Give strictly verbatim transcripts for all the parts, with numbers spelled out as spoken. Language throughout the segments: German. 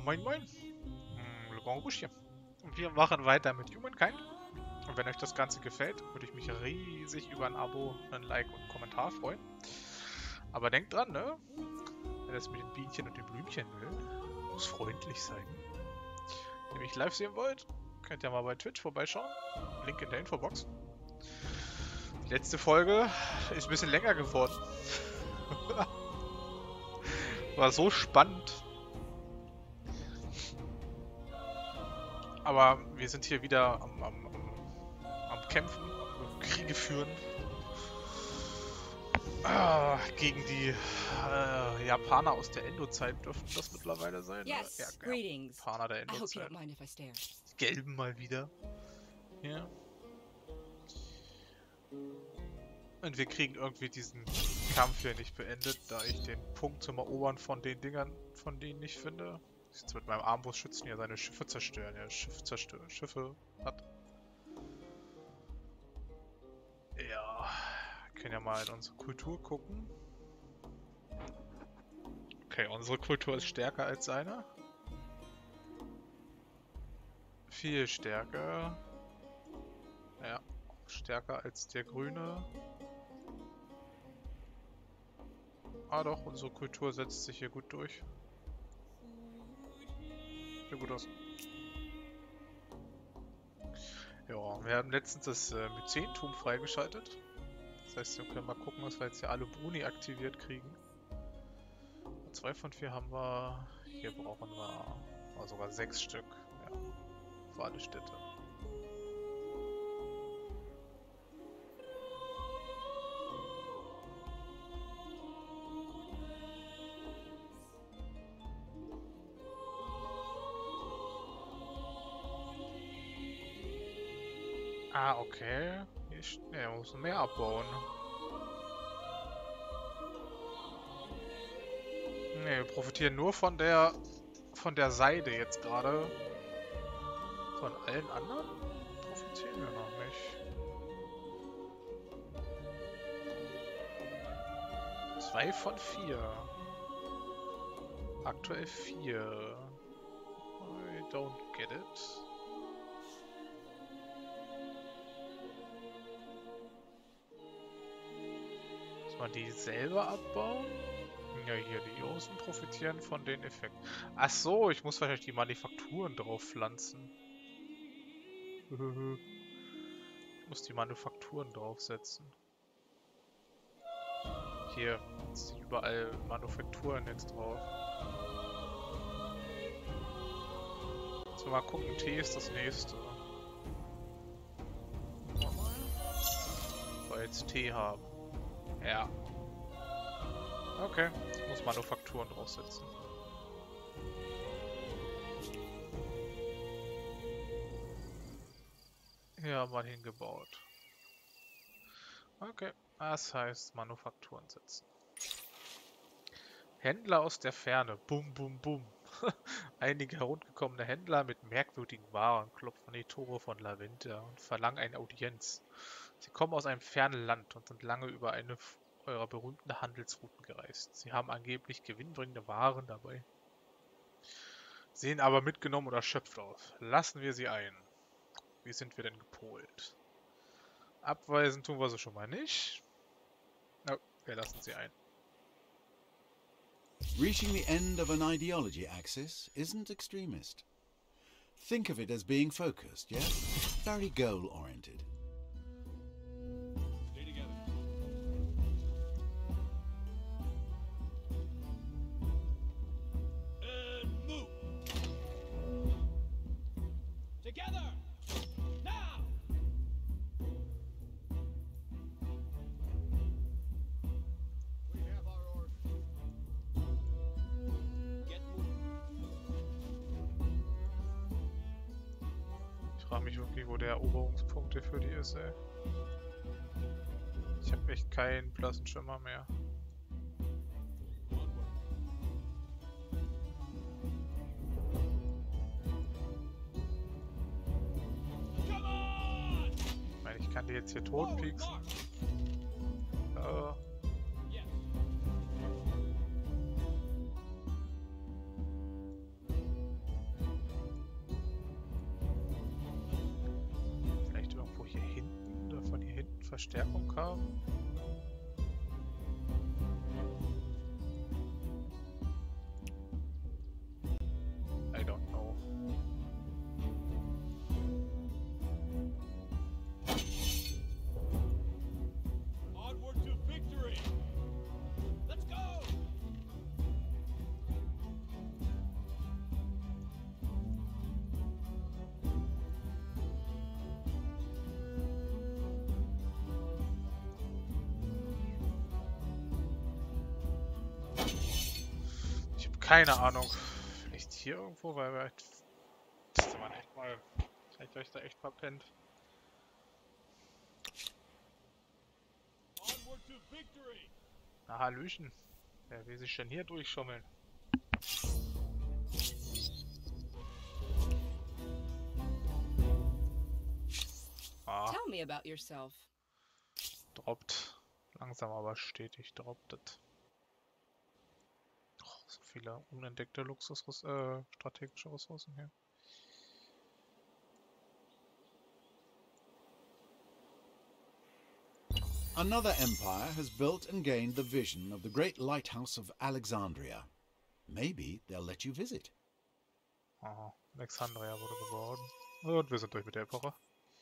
moin moin. Hm, Le Grand Rouge hier. Und wir machen weiter mit Humankind. Und wenn euch das Ganze gefällt, würde ich mich riesig über ein Abo, ein Like und einen Kommentar freuen. Aber denkt dran, ne? Wer das mit den Bienchen und den Blümchen will, muss freundlich sein. Wenn ihr mich live sehen wollt, könnt ihr mal bei Twitch vorbeischauen. Link in der Infobox. Die letzte Folge ist ein bisschen länger geworden. War so spannend. Aber wir sind hier wieder am, am, am, am Kämpfen, am Kriege führen. Ah, gegen die äh, Japaner aus der Endo-Zeit dürften das mittlerweile sein. Yes, ja, ja, greetings. Japaner der I hope you Endo-Zeit. don't mind if I stare. Die Gelben mal wieder. Ja. Und wir kriegen irgendwie diesen Kampf hier nicht beendet, da ich den Punkt zum Erobern von den Dingern, von denen ich finde. Jetzt mit meinem Armbrustschützen ja seine Schiffe zerstören. Ja, Schiff zerstören. Schiffe hat. Ja. Wir können ja mal in unsere Kultur gucken. Okay, unsere Kultur ist stärker als seine. Viel stärker. Ja, stärker als der Grüne. Ah doch, unsere Kultur setzt sich hier gut durch. Sieht gut aus. Ja, wir haben letztens das äh, Myzentum freigeschaltet. Das heißt, wir können mal gucken, dass wir jetzt hier alle Bruni aktiviert kriegen. Zwei von vier haben wir. Hier brauchen wir oh, sogar sechs Stück. Ja, für alle Städte. Ah, okay. Hier ist, ne, wir müssen mehr abbauen. Ne, wir profitieren nur von der von der Seide jetzt gerade. Von allen anderen profitieren wir noch nicht. Zwei von vier. Aktuell vier. I don't get it. Mal die selber abbauen? Ja, hier, die Außen profitieren von den Effekten. Ach so, ich muss wahrscheinlich die Manufakturen drauf pflanzen. Ich muss die Manufakturen draufsetzen. Hier, jetzt sind überall Manufakturen jetzt drauf. Jetzt mal gucken, T ist das nächste. Weil wir jetzt T haben. Ja. Okay, ich muss Manufakturen draufsetzen. Hier haben wir hingebaut. Okay, das heißt Manufakturen setzen. Händler aus der Ferne. Bum, bum, bum. Einige heruntergekommene Händler mit merkwürdigen Waren klopfen an die Tore von Laventa und verlangen eine Audienz. Sie kommen aus einem fernen Land und sind lange über eine eurer berühmten Handelsrouten gereist. Sie haben angeblich gewinnbringende Waren dabei. Sehen aber mitgenommen oder erschöpft aus. Lassen wir sie ein. Wie sind wir denn gepolt? Abweisen tun wir sie schon mal nicht. No, wir lassen sie ein. Reaching the end of an ideology axis isn't extremist. Think of it as being focused, yes? Very goal-oriented. Stay together. And move. Together. Now. We have our orders. Get moving. Ich frage mich wirklich, wo der Eroberungspunkte für die ist, ey. Ich habe echt keinen blassen Schimmer mehr. Come on. Ich meine, ich kann die jetzt hier tot pieksen. Ja. Yes. Verstärkung haben. I don't know. Onward to victory! Let's go! Ich habe keine Ahnung. Vielleicht hier irgendwo, weil wir das man echt mal. Vielleicht euch da echt verpennt. Onward to victory! Na Hallöchen. Wer will sich denn hier durchschummeln? Ah, Tell me about yourself. droppt. Langsam aber stetig droppt es. Oh, so viele unentdeckte Luxus äh, strategische Ressourcen hier. Another empire has built and gained the vision of the great lighthouse of Alexandria. Maybe they'll let you visit. Aha, Alexandria wurde gebaut. Und wir sind durch mit der Epoche.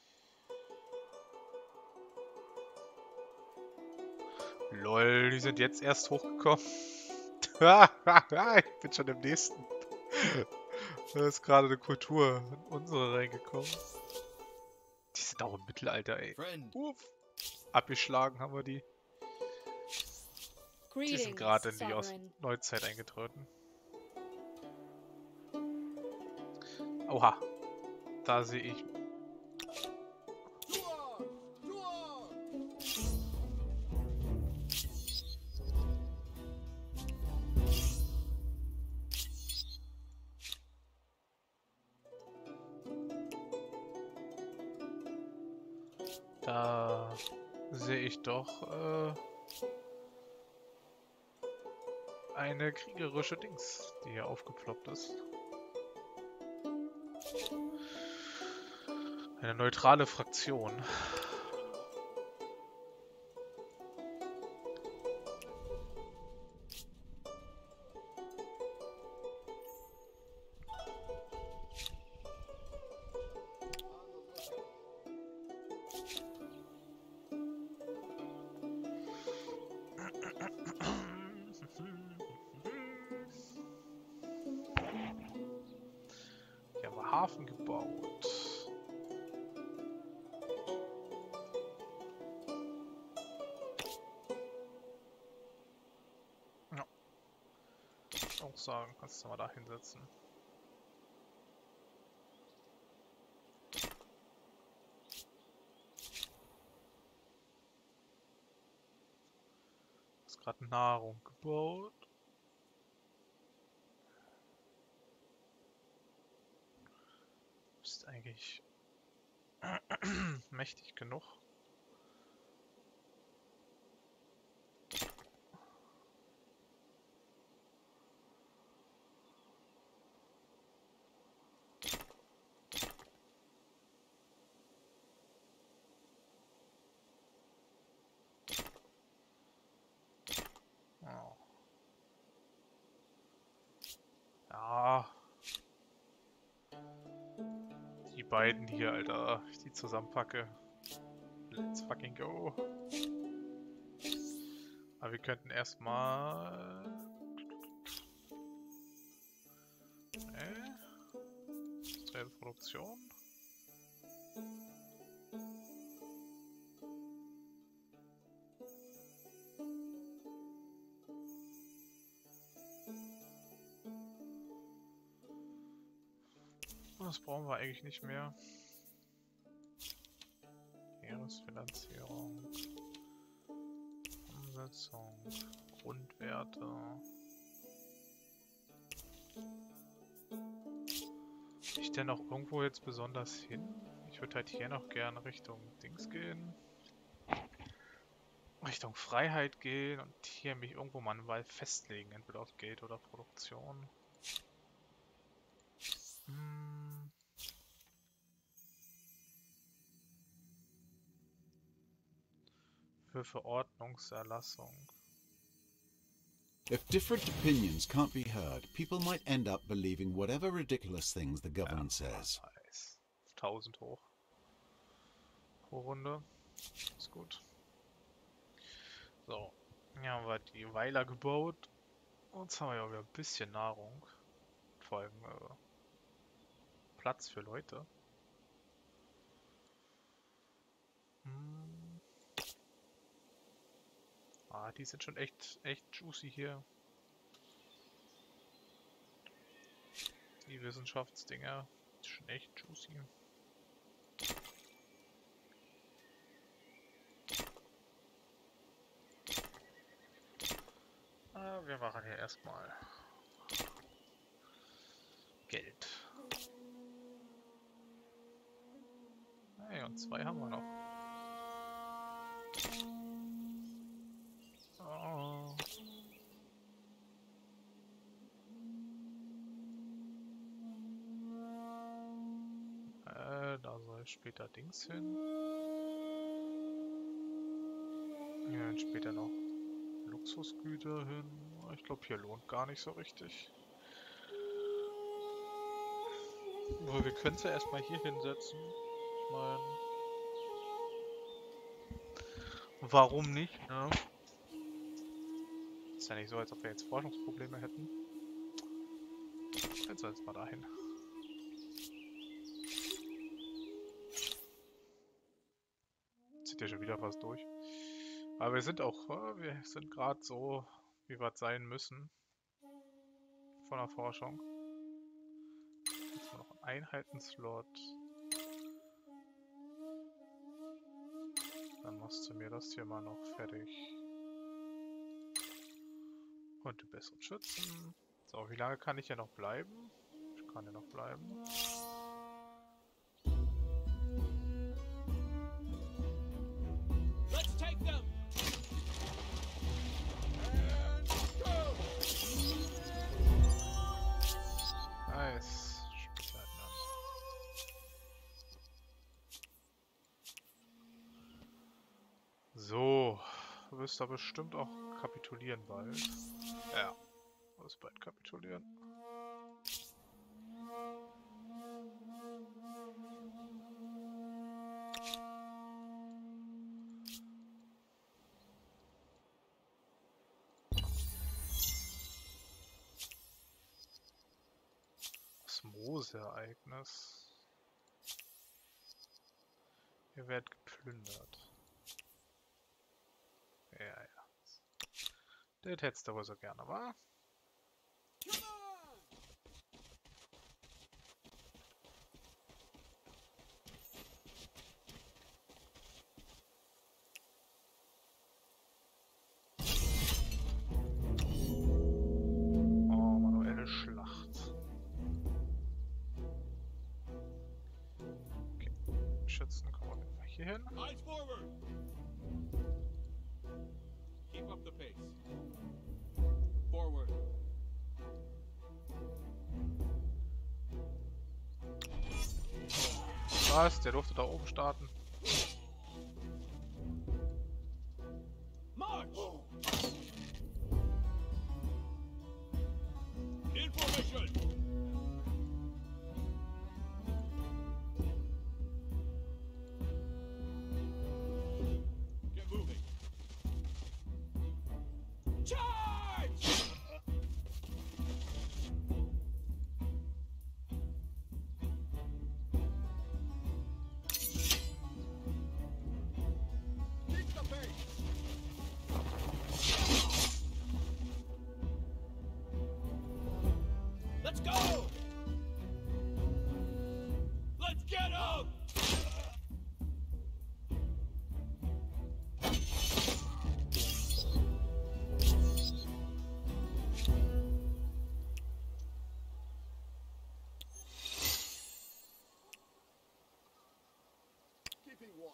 Lol, die sind jetzt erst hochgekommen. Ich bin schon im nächsten. Da ist gerade eine Kultur in unsere reingekommen. Die sind auch im Mittelalter, ey. Friend, Uff. Abgeschlagen haben wir die. Die sind Greetings, gerade in die Aus Sovereign. Neuzeit eingetreten. Oha. Da sehe ich. to arms! To arms! Da sehe ich doch äh, eine kriegerische Dings, die hier aufgeploppt ist. Eine neutrale Fraktion. Hier haben wir Hafen gebaut. Ja. Auch sagen, kannst du mal da hinsetzen. Ist gerade Nahrung gebaut. Ist eigentlich mächtig genug. Oh. Ja. Die beiden hier, Alter. Ich die zusammenpacke. Let's fucking go. Aber wir könnten erstmal. Äh? Industrielle Produktion. Das brauchen wir eigentlich nicht mehr. Jahresfinanzierung. Umsetzung. Grundwerte. Ich denn auch irgendwo jetzt besonders hin? Ich würde halt hier noch gerne Richtung Dings gehen. Richtung Freiheit gehen und hier mich irgendwo mal festlegen, entweder auf Geld oder Produktion. Hm. für Verordnungserlassung. If different opinions can't be heard, people might end up believing whatever ridiculous things the government says. Nice. tausend hoch. Pro Runde. Ist gut. So. Hier haben wir die Weiler gebaut. Und jetzt haben wir ja wieder ein bisschen Nahrung. Vor allem äh, Platz für Leute. Hm. Ah, die sind schon echt, echt juicy hier. Die Wissenschaftsdinger. Schon echt juicy. Ah, wir machen hier erstmal Geld. Hey, und zwei haben wir noch. Oh. Äh, da soll später Dings hin. Ja, und später noch Luxusgüter hin. Ich glaube, hier lohnt gar nicht so richtig. Aber wir können es ja erstmal hier hinsetzen. Ich meine, warum nicht, ne? Ist ja nicht so, als ob wir jetzt Forschungsprobleme hätten. Jetzt soll es mal dahin. Zieht ja schon wieder was durch. Aber wir sind auch, wir sind gerade so, wie wir es sein müssen. Von der Forschung. Jetzt mal noch einen Einheitenslot. Dann machst du mir das hier mal noch fertig. Und du besseren Schützen. So, wie lange kann ich ja noch bleiben? Ich kann ja noch bleiben. Let's take them. And go. Nice. Spezialnamen. So. Du wirst da bestimmt auch kapitulieren bald. Ja. Du wirst bald kapitulieren. Osmoseereignis. Ihr werdet geplündert. Ja, ja. Das hättest du wohl so gerne, wa? Come on. Oh, manuelle Schlacht. Okay. Schützen kommen wir hier hin. Eyes forward. Keep up the pace. Forward. Was? Der durfte da oben starten. March. In formation. Get moving. Charge! Keep the pace. Let's go! Let's get up! Keeping watch.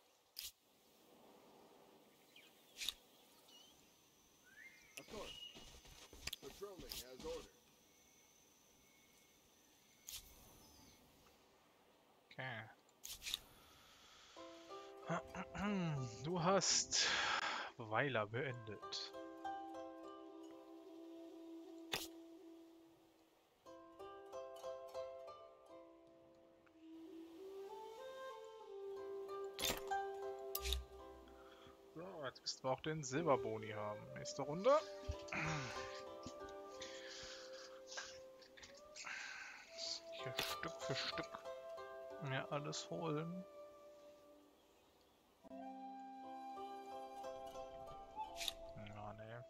Of course. Patrolling as ordered. Okay. Du hast Weiler beendet. So, jetzt müssten wir auch den Silberboni haben. Nächste Runde. Hier Stück für Stück mir alles holen. Ja, ne.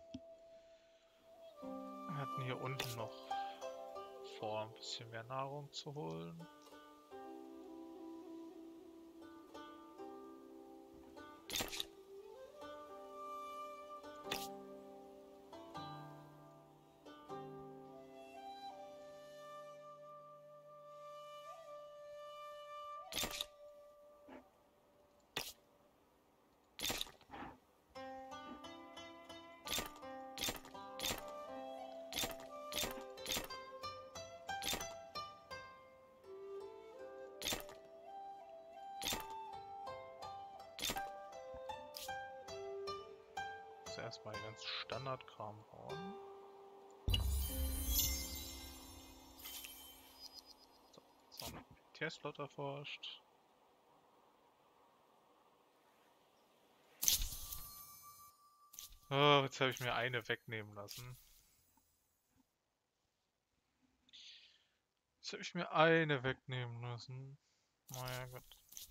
Wir hatten hier unten noch vor, ein bisschen mehr Nahrung zu holen. Erstmal den ganzen Standardkram bauen. So, jetzt noch ein Militärslot erforscht. Oh, jetzt habe ich mir eine wegnehmen lassen. Jetzt habe ich mir eine wegnehmen lassen. Naja, gut.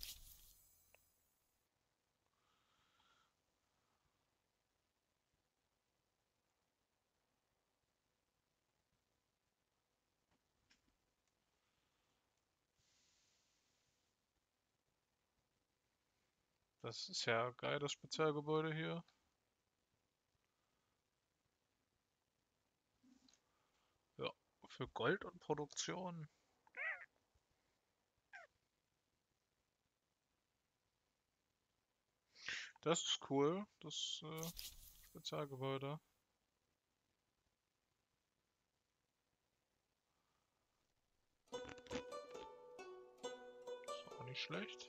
Das ist ja geil, das Spezialgebäude hier. Ja, für Gold und Produktion. Das ist cool, das äh, Spezialgebäude. Ist auch nicht schlecht.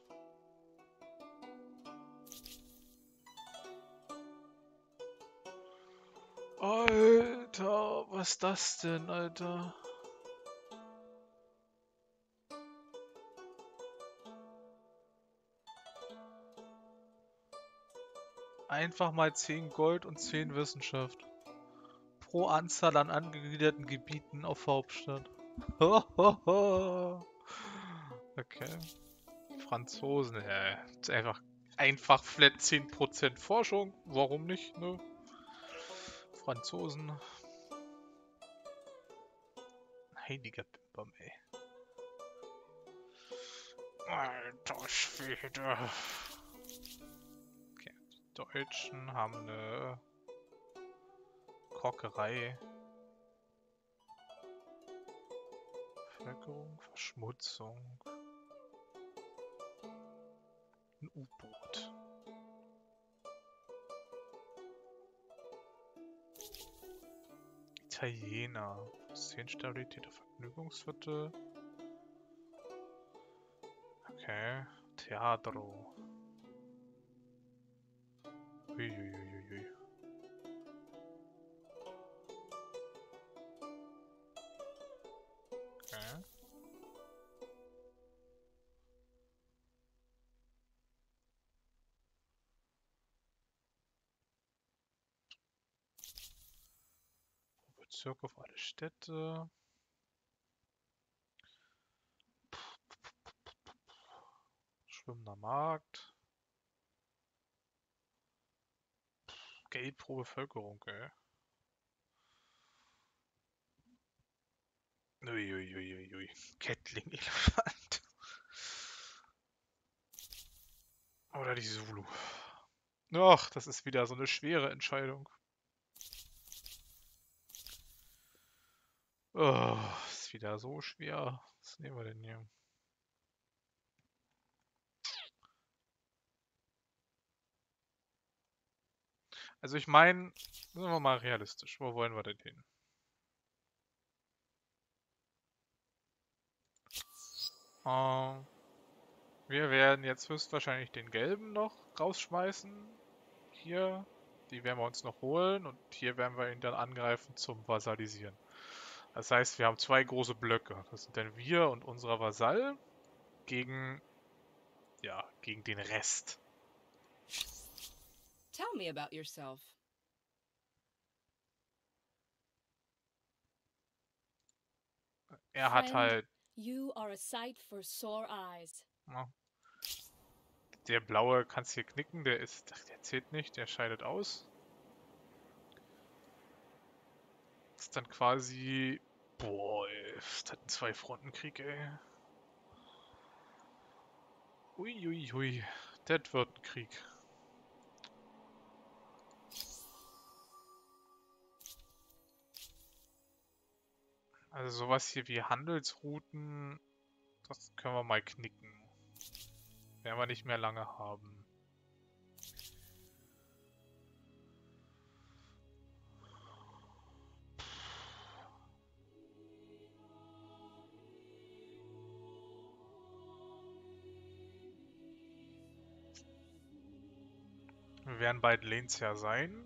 Alter, was ist das denn, Alter? Einfach mal zehn Gold und zehn Wissenschaft. Pro Anzahl an angegliederten Gebieten auf Hauptstadt. Okay. Franzosen, ja. Ist einfach, einfach flat zehn Prozent Forschung. Warum nicht, ne? Franzosen. Heiliger Bimbam, ey. Alter Schwede. Okay, die Deutschen haben eine Kokerei. Bevölkerung, Verschmutzung. Ein U-Boot. Italiener. Szenenstabilität der Vergnügungsviertel. Okay. Teatro. Uiuiuiui. Okay. Bezirk auf alle Städte. Schwimmender Markt. Geld pro Bevölkerung, ey. Uiuiuiui. Kettling-Elefant. Oder die Zulu. Ach, das ist wieder so eine schwere Entscheidung. Oh, ist wieder so schwer. Was nehmen wir denn hier? Also ich meine, sind wir mal realistisch. Wo wollen wir denn hin? Uh, wir werden jetzt höchstwahrscheinlich den gelben noch rausschmeißen. Hier Die werden wir uns noch holen und hier werden wir ihn dann angreifen zum Vasallisieren. Das heißt, wir haben zwei große Blöcke. Das sind dann wir und unser Vasall gegen, ja, gegen den Rest. Tell me about yourself. Er hat Friend, halt, you are a sight for sore eyes. ja, der blaue kannst hier knicken, der ist, ach, der zählt nicht, der scheidet aus. Ist dann quasi, boah, ey, ist das ein Zwei-Fronten-Krieg, ey. Ui, ui, ui, das wird ein Krieg. Also sowas hier wie Handelsrouten, das können wir mal knicken. Werden wir nicht mehr lange haben. Wir werden bald Lehnsherr sein.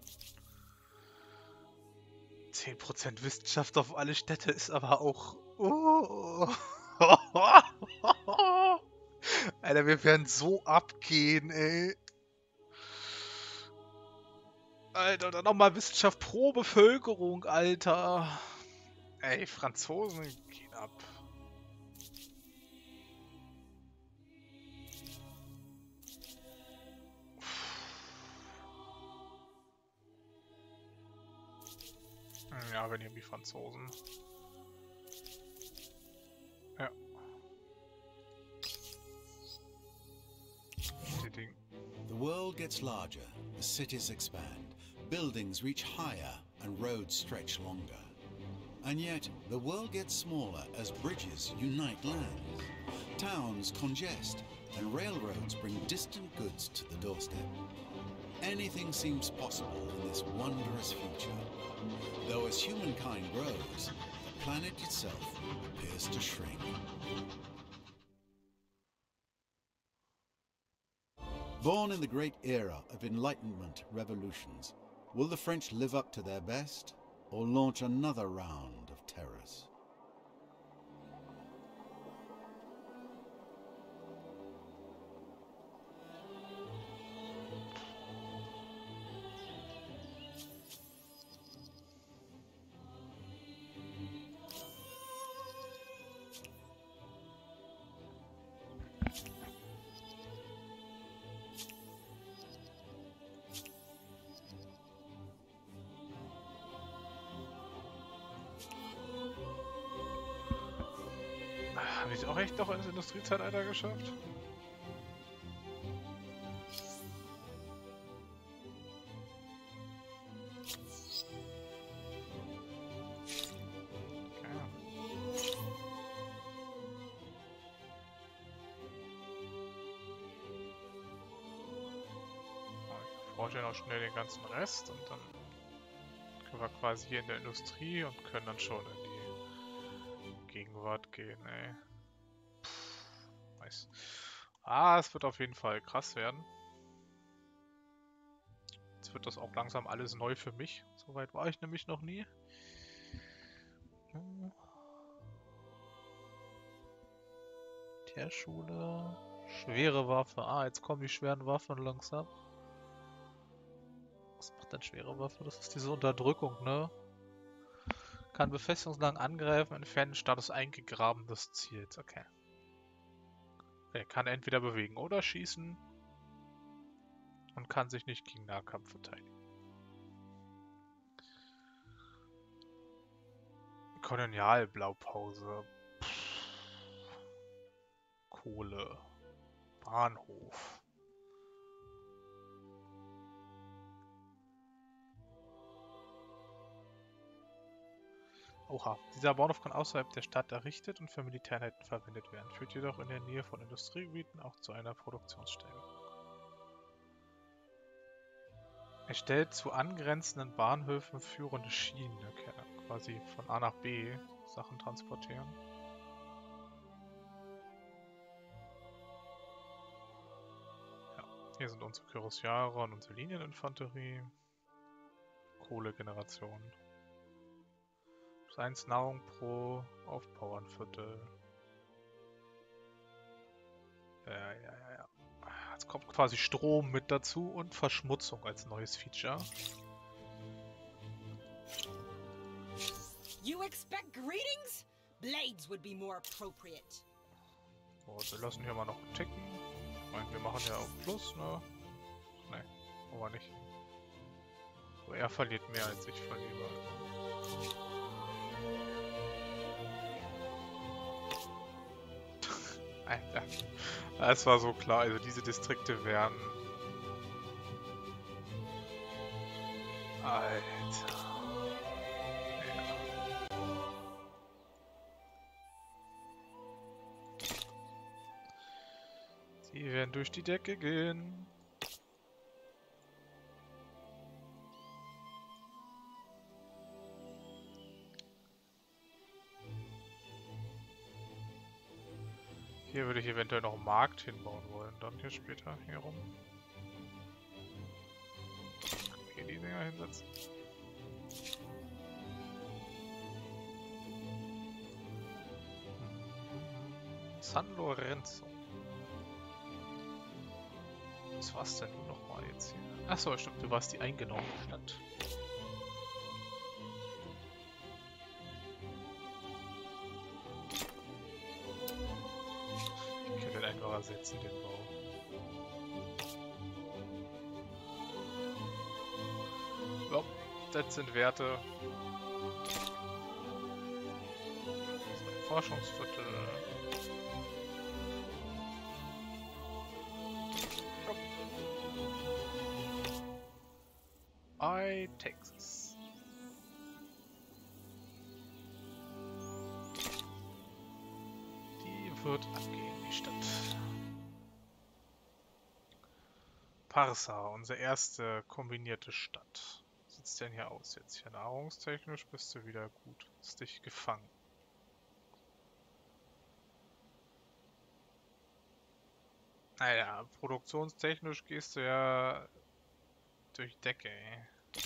zehn Prozent Wissenschaft auf alle Städte ist aber auch... Oh. Alter, wir werden so abgehen, ey. Alter, dann nochmal Wissenschaft pro Bevölkerung, Alter. Ey, Franzosen gehen ab. Ja, wir nehmen die Franzosen. Ja. Die Ding. The world gets larger as cities expand, buildings reach higher and roads stretch longer. And yet, the world gets smaller as bridges unite lands. Towns congest and railroads bring distant goods to the doorstep. Anything seems possible in this wondrous future. Though as humankind grows, the planet itself appears to shrink. Born in the great era of Enlightenment revolutions, will the French live up to their best or launch another round of terrors? Habe ich auch echt noch ins Industriezeitalter geschafft? Okay. Ich forsche noch schnell den ganzen Rest und dann können wir quasi hier in der Industrie und können dann schon in die Gegenwart gehen, ey. Nice. Ah, es wird auf jeden Fall krass werden. Jetzt wird das auch langsam alles neu für mich. Soweit war ich nämlich noch nie. Teerschule. Schwere Waffe. Ah, jetzt kommen die schweren Waffen langsam. Was macht denn schwere Waffe? Das ist diese Unterdrückung, ne? Kann befestigungslang angreifen, entfernen Status eingegraben des Ziels. Okay. Er kann entweder bewegen oder schießen und kann sich nicht gegen Nahkampf verteidigen. Kolonialblaupause. Kohle. Bahnhof. Oha, dieser Bahnhof kann außerhalb der Stadt errichtet und für Militäreinheiten verwendet werden, führt jedoch in der Nähe von Industriegebieten auch zu einer Produktionsstelle. Er stellt zu angrenzenden Bahnhöfen führende Schienen, okay, quasi von A nach B Sachen transportieren. Ja, hier sind unsere Kyrossiarer und unsere Linieninfanterie. Kohlegeneration. eins Nahrung pro Aufbauernviertel. Ja, ja, ja, ja. Jetzt kommt quasi Strom mit dazu und Verschmutzung als neues Feature. You expect greetings? Blades would be more appropriate. So, wir lassen hier mal noch ticken. Ich meine, wir machen ja auch Plus, ne? Ne, aber nicht. So, er verliert mehr als ich verliere. Alter, das war so klar. Also diese Distrikte werden... Alter. Die werden durch die Decke gehen. Hier würde ich eventuell noch einen Markt hinbauen wollen, dann hier später hier rum. Okay, die Dinger hinsetzen. San Lorenzo. Was war's denn nun nochmal jetzt hier? Achso, stimmt, du warst die eingenommene Stadt. Ich kann den einfach ersetzen, den Bau. So, das sind Werte. Das ist ein Forschungsviertel. I Texas. Die wird abgehen, die Stadt. Parsa, unsere erste kombinierte Stadt. Wie sieht's denn hier aus jetzt? Hier nahrungstechnisch bist du wieder gut. Hast dich gefangen. Naja, produktionstechnisch gehst du ja durch Decke, ey.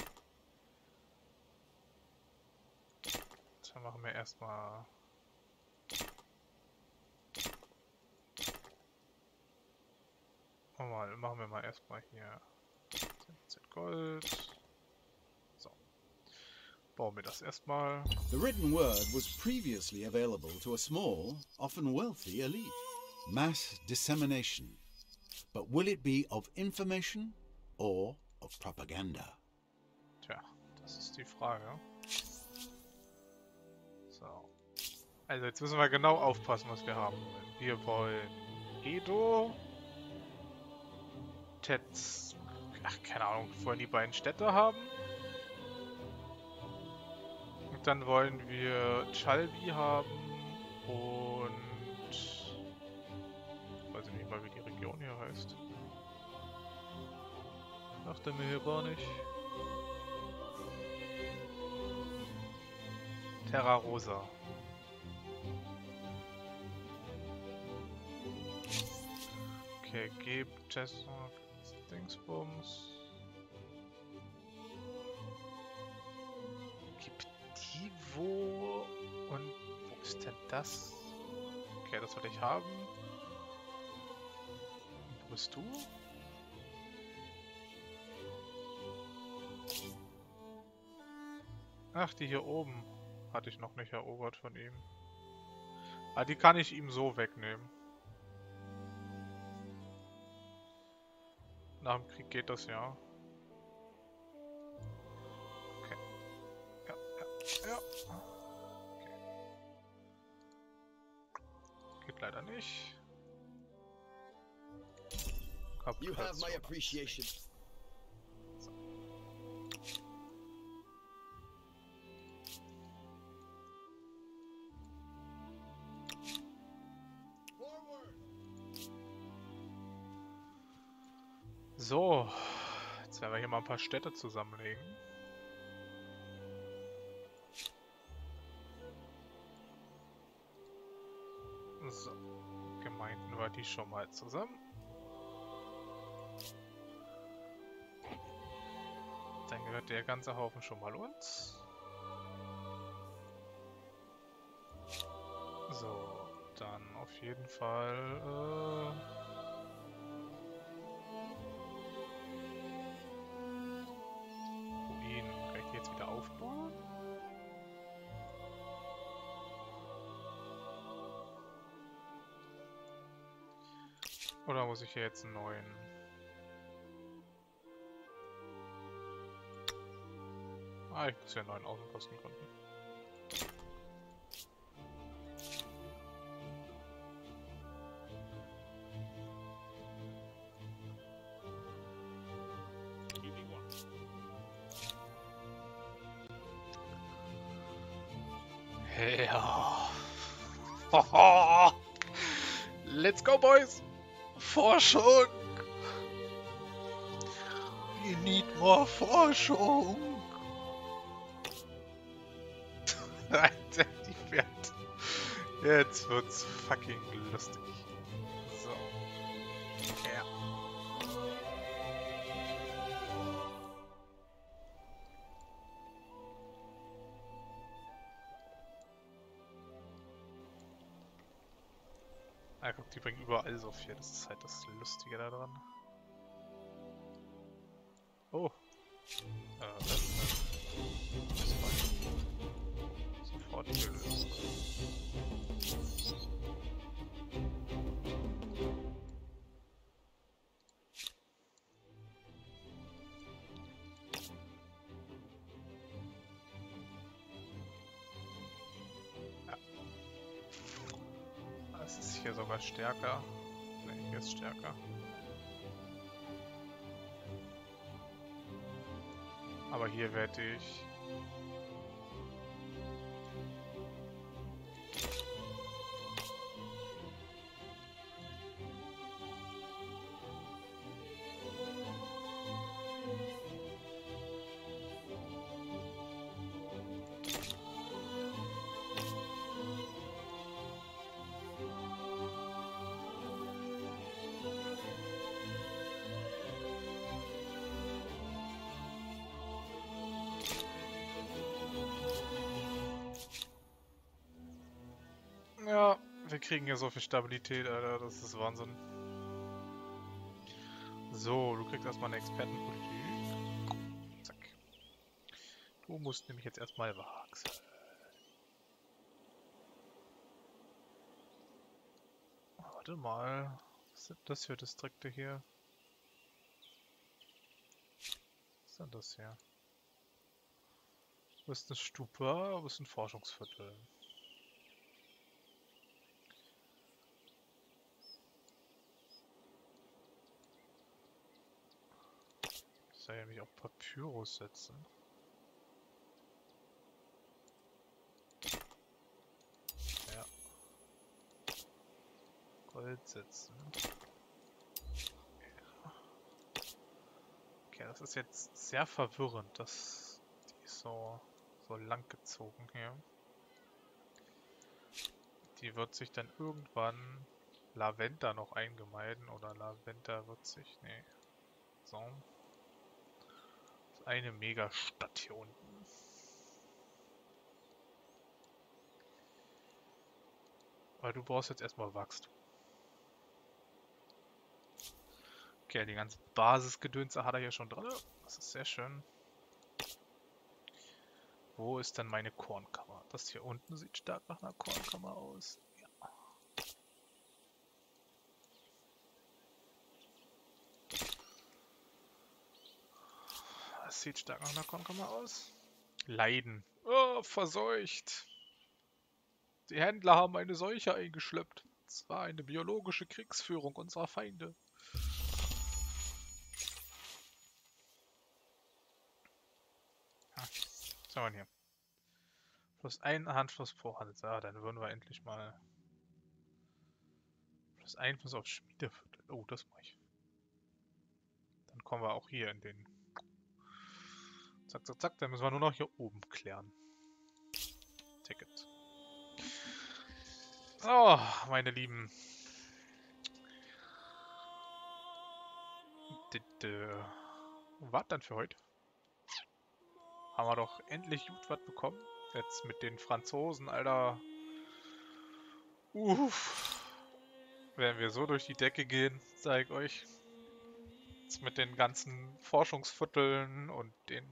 Dann machen wir erstmal mal machen wir mal erstmal hier siebzehn Gold. So. Bauen wir das erstmal. The written word was previously available to a small, often wealthy elite. Mass dissemination. But will it be of information or of propaganda? Tja, das ist die Frage. So. Also jetzt müssen wir genau aufpassen, was wir haben wollen. Wir wollen Edo, Tetz, ach keine Ahnung, wollen die beiden Städte haben. Und dann wollen wir Chalbi haben und weiß ich nicht mal, wie die Region hier heißt. Dachte mir hier gar nicht. Terra Rosa. Okay, gebt Tesla Dingsbums. Gibtivo. Und wo ist denn das? Okay, das will ich haben. Und wo bist du? Ach, die hier oben hatte ich noch nicht erobert von ihm. Ah, die kann ich ihm so wegnehmen. Nach dem Krieg geht das ja. Okay. Ja, ja, ja. Okay. Geht leider nicht. You have my Kapitulation. appreciation. Forward. So, jetzt werden wir hier mal ein paar Städte zusammenlegen. So, Gemeinden war die schon mal zusammen. Dann gehört der ganze Haufen schon mal uns. So, dann auf jeden Fall... Äh Ruinen. Kann ich die jetzt wieder aufbauen? Oder muss ich hier jetzt einen neuen? Ah, ich muss ja einen neuen Außenposten gründen. Ja. Let's go, boys! Forschung! We need more Forschung! Alter, die fährt. Jetzt wird's fucking lustig. So. Ja. Ah, guck, die bringen überall so viel. Das ist halt das Lustige da dran. Oh. Äh, das ist sofort gelöst. Ja. Das ist hier sogar stärker. Ne, hier ist stärker. Aber hier werde ich... Ja, wir kriegen hier so viel Stabilität, Alter, das ist Wahnsinn. So, du kriegst erstmal eine Expertenpolitik. Zack. Du musst nämlich jetzt erstmal wachsen. Warte mal. Was sind das für Distrikte hier? Was sind das hier? Du bist eine Stupa, du bist ein Forschungsviertel. Ich soll ja mich auf Papyrus setzen. Ja. Gold setzen. Okay, das ist jetzt sehr verwirrend, dass die ist so, so lang gezogen hier. Die wird sich dann irgendwann Laventa noch eingemeiden oder Laventa wird sich, nee. So. Eine Megastadt hier unten. Aber du brauchst jetzt erstmal Wachstum. Okay, die ganze Basisgedönse hat er hier schon drin. Das ist sehr schön. Wo ist denn meine Kornkammer? Das hier unten sieht stark nach einer Kornkammer aus. Ja. Das sieht stark nach einer Kornkammer aus. Leiden. Oh, verseucht. Die Händler haben eine Seuche eingeschleppt. Es war eine biologische Kriegsführung unserer Feinde. Ah, was haben wir hier? Plus ein Handfluss pro Handel. Ah, dann würden wir endlich mal... Plus ein Plus auf Schmiedeviertel. Oh, das mache ich. Dann kommen wir auch hier in den... Zack, zack, zack. Dann müssen wir nur noch hier oben klären. Ticket. Oh, meine Lieben. Das, äh, was dann für heute? haben wir doch endlich gut was bekommen. Jetzt mit den Franzosen, Alter. Uff. Werden wir so durch die Decke gehen, sag ich euch. Jetzt mit den ganzen Forschungsvierteln und den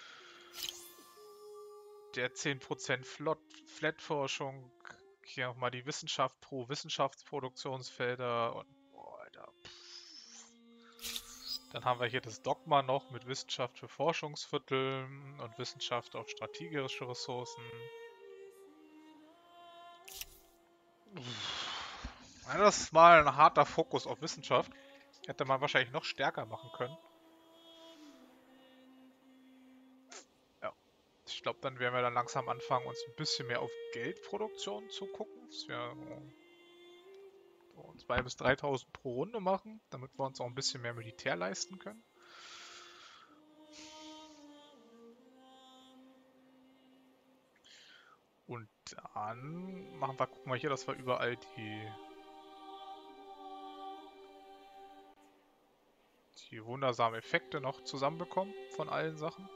der zehn Prozent Flat-Forschung. Hier nochmal die Wissenschaft pro Wissenschaftsproduktionsfelder und boah, Alter. Pff. Dann haben wir hier das Dogma noch mit Wissenschaft für Forschungsviertel und Wissenschaft auf strategische Ressourcen. Ja, das ist mal ein harter Fokus auf Wissenschaft. Hätte man wahrscheinlich noch stärker machen können. Ja. Ich glaube, dann werden wir dann langsam anfangen, uns ein bisschen mehr auf Geldproduktion zu gucken. Dass wir so zweitausend bis dreitausend pro Runde machen, damit wir uns auch ein bisschen mehr Militär leisten können. Und dann machen wir, gucken wir hier, dass wir überall die die wundersamen Effekte noch zusammenbekommen von allen Sachen.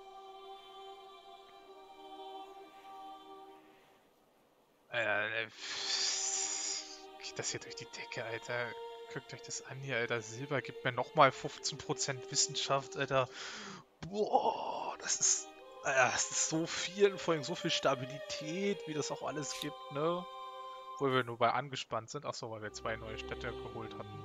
Äh, geht das hier durch die Decke, Alter. Guckt euch das an hier, Alter. Silber gibt mir nochmal fünfzehn Prozent Wissenschaft, Alter. Boah, das ist, Alter, das ist so viel, vor allem so viel Stabilität, wie das auch alles gibt, ne? Obwohl wir nur bei angespannt sind. Achso, weil wir zwei neue Städte geholt hatten.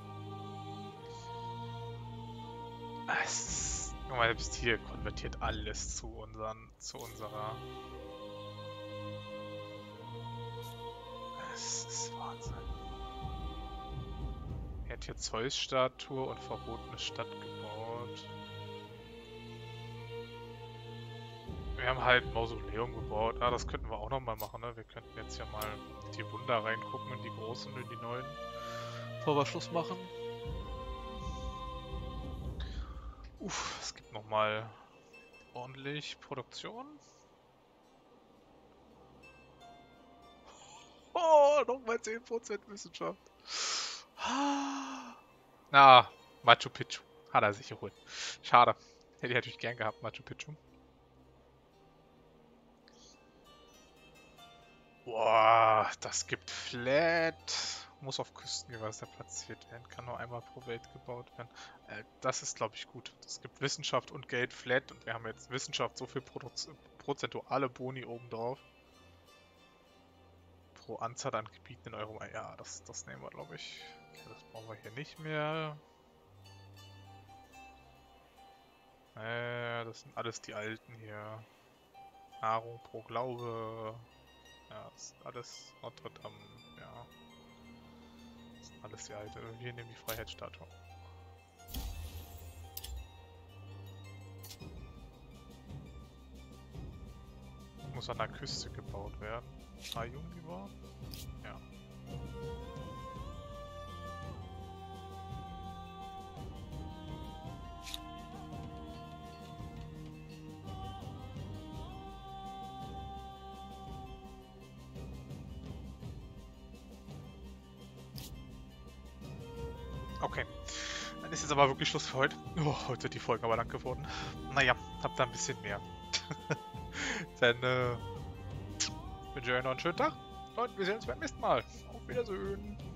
Es, guck mal, selbst hier konvertiert alles zu unseren, zu unserer. Es ist Wahnsinn. Er hat hier Zeus-Statue und verbotene Stadt gebaut. Wir haben halt ein Mausoleum gebaut. Ah, das könnten wir auch nochmal machen, ne? Wir könnten jetzt ja mal die Wunder reingucken, in die großen und in die neuen. Bevor wir Schluss machen. Uff, es gibt nochmal ordentlich Produktion. Oh, nochmal zehn Prozent Wissenschaft. Na, Machu Picchu. Hat er sich geholt. Schade. Hätte ich natürlich gern gehabt, Machu Picchu. Boah, das gibt Flat. Muss auf Küstengewässer platziert werden. Kann nur einmal pro Welt gebaut werden. Äh, das ist, glaube ich, gut. Es gibt Wissenschaft und Geld Flat. Und wir haben jetzt Wissenschaft so viel Produ prozentuale Boni obendrauf. Pro Anzahl an Gebieten in Euro. Ja, das, das nehmen wir, glaube ich. Okay, das brauchen wir hier nicht mehr. Äh, das sind alles die alten hier. Nahrung pro Glaube. Ja, das ist alles Notre Dame. Ja. Das sind alles die alte. Wir nehmen die Freiheitsstatue. Muss an der Küste gebaut werden. Ayun gebaut? Ja. Okay. Dann ist jetzt aber wirklich Schluss für heute. Oh, heute wird die Folge aber lang geworden. Naja, habt da ein bisschen mehr. Dann äh, wünsche ich euch noch einen schönen Tag und wir sehen uns beim nächsten Mal. Auf Wiedersehen.